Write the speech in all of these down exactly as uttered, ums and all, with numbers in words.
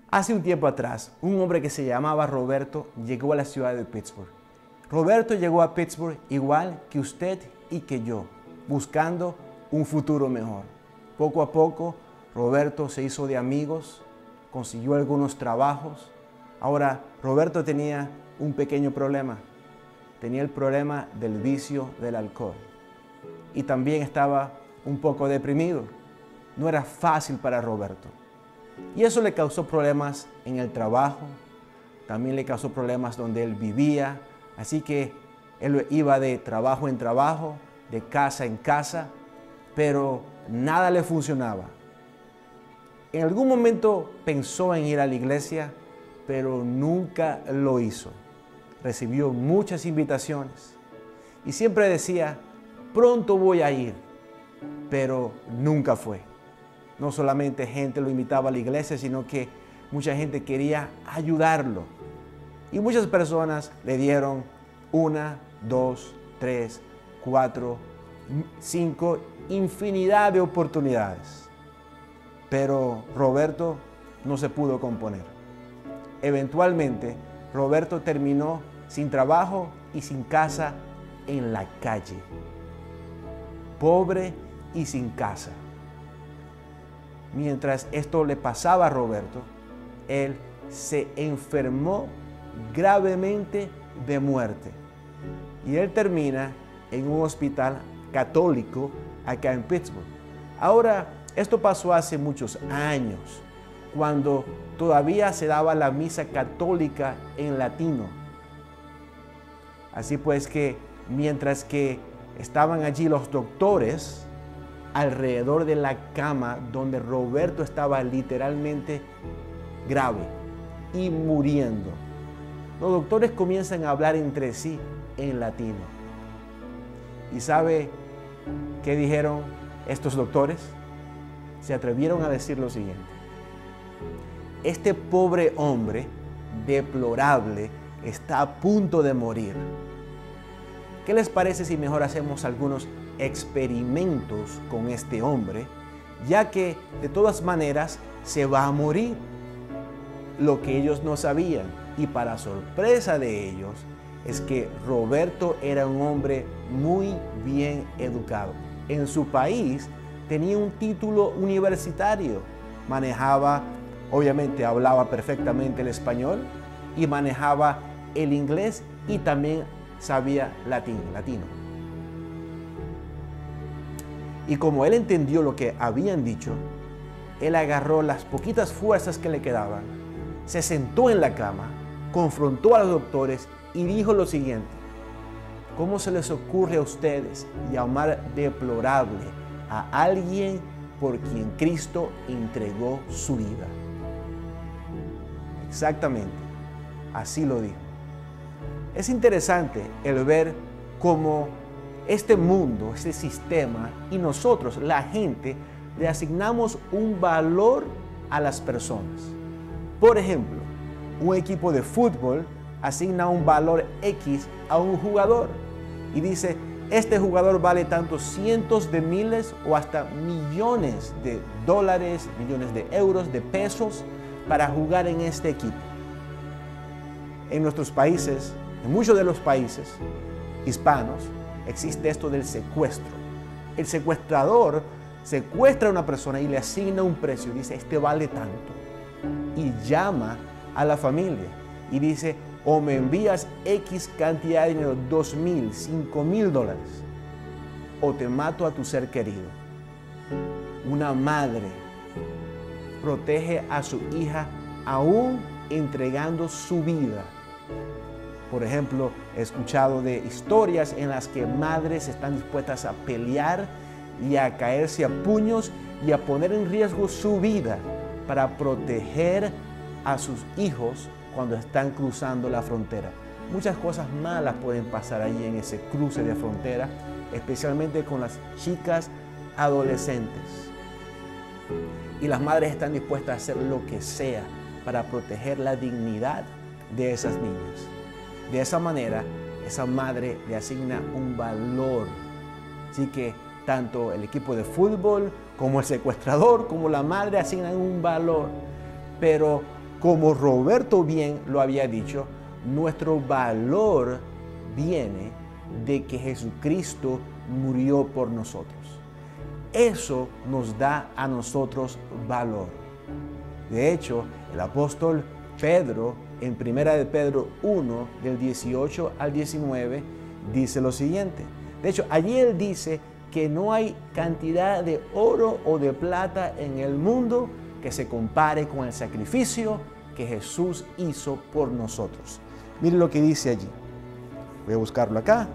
Hace un tiempo atrás, un hombre que se llamaba Roberto llegó a la ciudad de Pittsburgh. Roberto llegó a Pittsburgh igual que usted y que yo, buscando un futuro mejor. Poco a poco, Roberto se hizo de amigos, consiguió algunos trabajos. Ahora, Roberto tenía un pequeño problema. Tenía el problema del vicio del alcohol. Y también estaba un poco deprimido. No era fácil para Roberto. Y eso le causó problemas en el trabajo, también le causó problemas donde él vivía. Así que él iba de trabajo en trabajo, de casa en casa, pero nada le funcionaba. En algún momento pensó en ir a la iglesia, pero nunca lo hizo. Recibió muchas invitaciones y siempre decía, pronto voy a ir, pero nunca fue. No solamente gente lo invitaba a la iglesia, sino que mucha gente quería ayudarlo. Y muchas personas le dieron una, dos, tres, cuatro, cinco, infinidad de oportunidades. Pero Roberto no se pudo componer. Eventualmente, Roberto terminó sin trabajo y sin casa en la calle. Pobre y sin casa. Mientras esto le pasaba a Roberto, él se enfermó gravemente de muerte. Y él termina en un hospital católico acá en Pittsburgh. Ahora, esto pasó hace muchos años, cuando todavía se daba la misa católica en latino. Así pues que, mientras que estaban allí los doctores, alrededor de la cama donde Roberto estaba literalmente grave y muriendo, los doctores comienzan a hablar entre sí en latino. ¿Y sabe qué dijeron estos doctores? Se atrevieron a decir lo siguiente: este pobre hombre deplorable está a punto de morir. ¿Qué les parece si mejor hacemos algunos experimentos con este hombre, ya que de todas maneras se va a morir? Lo que ellos no sabían, y para sorpresa de ellos, es que Roberto era un hombre muy bien educado. En su país tenía un título universitario, manejaba, obviamente hablaba perfectamente el español y manejaba el inglés y también sabía latín, latino. Y como él entendió lo que habían dicho, él agarró las poquitas fuerzas que le quedaban, se sentó en la cama, confrontó a los doctores y dijo lo siguiente: ¿cómo se les ocurre a ustedes llamar deplorable a alguien por quien Cristo entregó su vida? Exactamente, así lo dijo. Es interesante el ver cómo este mundo, este sistema y nosotros, la gente, le asignamos un valor a las personas. Por ejemplo, un equipo de fútbol asigna un valor X a un jugador y dice, este jugador vale tantos cientos de miles o hasta millones de dólares, millones de euros, de pesos para jugar en este equipo. En nuestros países, en muchos de los países hispanos, existe esto del secuestro. El secuestrador secuestra a una persona y le asigna un precio. Dice, este vale tanto. Y llama a la familia y dice, o me envías X cantidad de dinero, dos mil, cinco mil dólares, o te mato a tu ser querido. Una madre protege a su hija aún entregando su vida. Por ejemplo, he escuchado de historias en las que madres están dispuestas a pelear y a caerse a puños y a poner en riesgo su vida para proteger a sus hijos cuando están cruzando la frontera. Muchas cosas malas pueden pasar allí en ese cruce de frontera, especialmente con las chicas adolescentes. Y las madres están dispuestas a hacer lo que sea para proteger la dignidad de esas niñas. De esa manera, esa madre le asigna un valor. Así que tanto el equipo de fútbol como el secuestrador, como la madre asignan un valor. Pero como Roberto bien lo había dicho, nuestro valor viene de que Jesucristo murió por nosotros. Eso nos da a nosotros valor. De hecho, el apóstol Pedro, en primera de Pedro uno, del dieciocho al diecinueve, dice lo siguiente. De hecho, allí él dice que no hay cantidad de oro o de plata en el mundo que se compare con el sacrificio que Jesús hizo por nosotros. Miren lo que dice allí. Voy a buscarlo acá.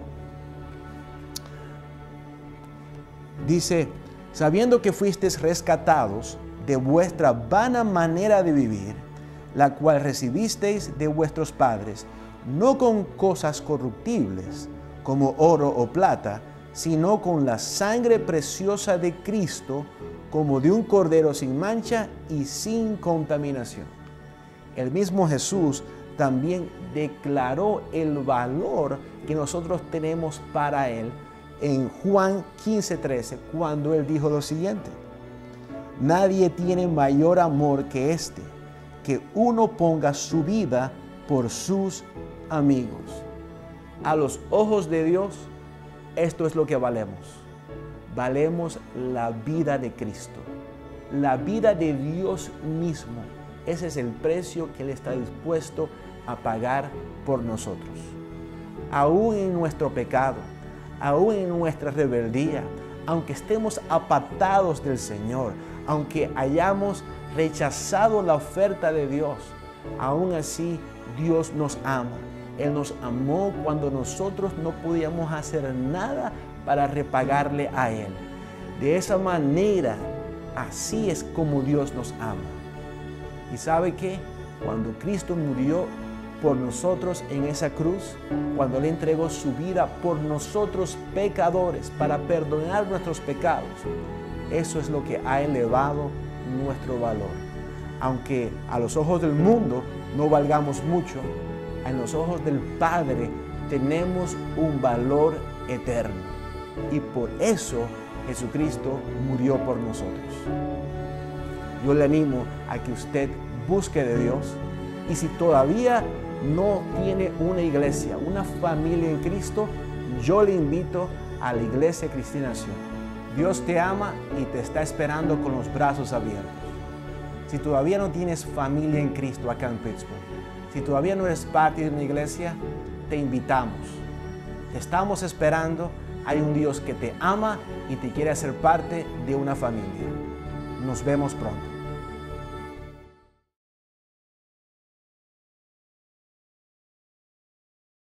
Dice, sabiendo que fuisteis rescatados de vuestra vana manera de vivir, la cual recibisteis de vuestros padres, no con cosas corruptibles, como oro o plata, sino con la sangre preciosa de Cristo, como de un cordero sin mancha y sin contaminación. El mismo Jesús también declaró el valor que nosotros tenemos para Él en Juan quince, trece, cuando Él dijo lo siguiente: nadie tiene mayor amor que este, que uno ponga su vida por sus amigos. A los ojos de Dios, esto es lo que valemos. Valemos la vida de Cristo, la vida de Dios mismo. Ese es el precio que Él está dispuesto a pagar por nosotros. Aún en nuestro pecado, aún en nuestra rebeldía, aunque estemos apartados del Señor, aunque hayamos rechazado la oferta de Dios, aún así Dios nos ama. Él nos amó cuando nosotros no podíamos hacer nada para repagarle a Él. De esa manera, así es como Dios nos ama. ¿Y sabe qué? Cuando Cristo murió por nosotros en esa cruz, cuando Él entregó su vida por nosotros pecadores para perdonar nuestros pecados, eso es lo que ha elevado nuestro valor. Aunque a los ojos del mundo no valgamos mucho, en los ojos del Padre tenemos un valor eterno. Y por eso Jesucristo murió por nosotros. Yo le animo a que usted busque de Dios, y si todavía no tiene una iglesia, una familia en Cristo, yo le invito a la Iglesia Cristiana Nación. Dios te ama y te está esperando con los brazos abiertos. Si todavía no tienes familia en Cristo acá en Pittsburgh, si todavía no eres parte de una iglesia, te invitamos. Te estamos esperando. Hay un Dios que te ama y te quiere hacer parte de una familia. Nos vemos pronto.